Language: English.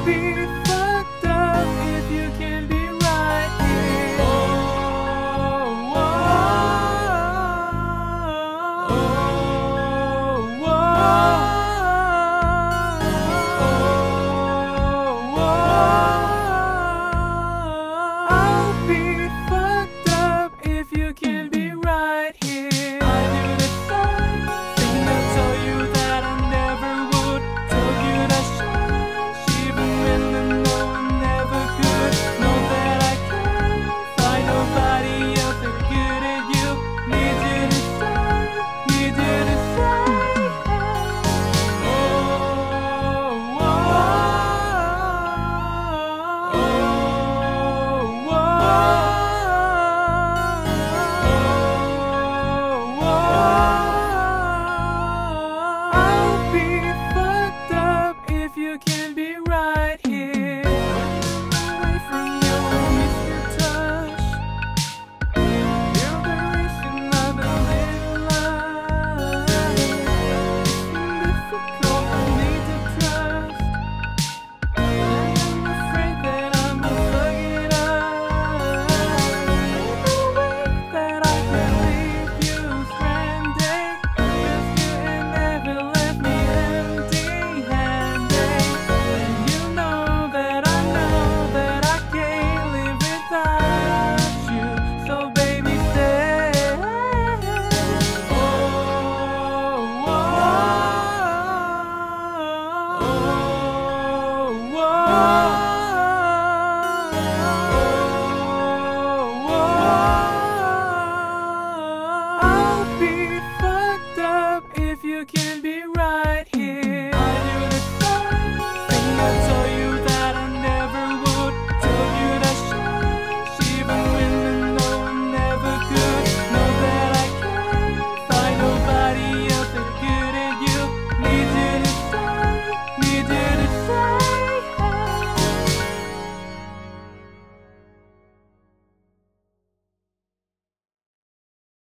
be fucked up if you can be right here. Oh, I'll be fucked up if you can be right here. I do the same thing I told you that I never would. Told you that shush, even when I know I never could. Know that I can't find nobody else as good as you. Need you to say, need you to say. I'll be fucked up if you can be right here. Away from